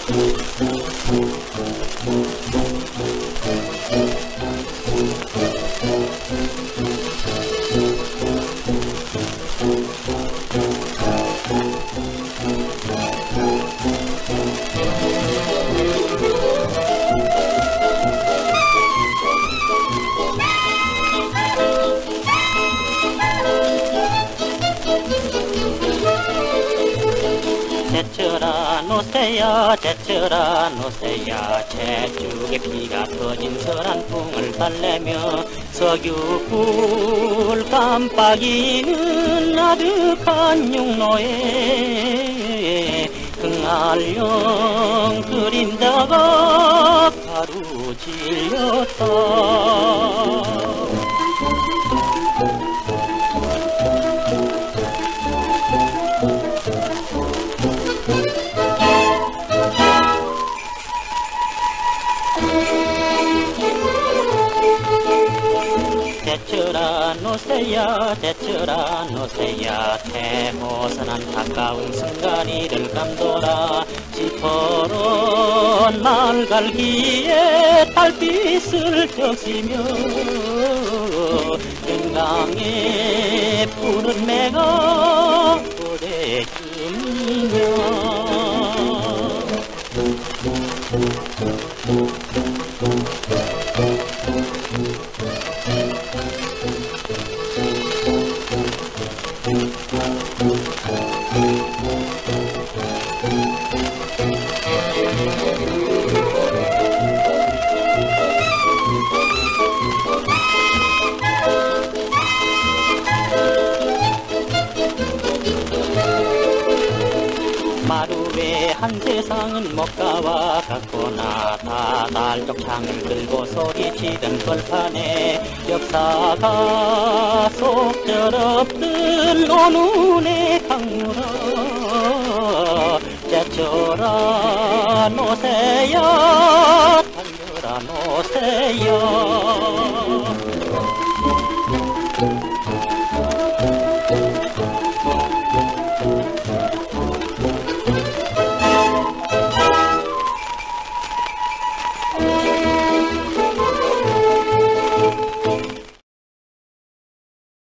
제쳐라 놓으세요 제쳐라 놓으세요 제쪽에 피가 터진 서란풍을 달래며 석유불 깜빡이는 아득한 육로에 흥알령 그림자가 가로질렸다. 제쳐라 놓으세요 제쳐라 놓으세요 태호선 안타까운 순간이를 감돌아 시퍼런 말갈기에 달빛을 적시며 영강에 푸른 매가 오래 춤며 마루에 한 세상은 먹가와 같구나 다달적 창을 들고 소리치던 벌판에 역사가 속절없던 오눈의 강물아 제쳐라 놓으세요 달려라 놓으세요.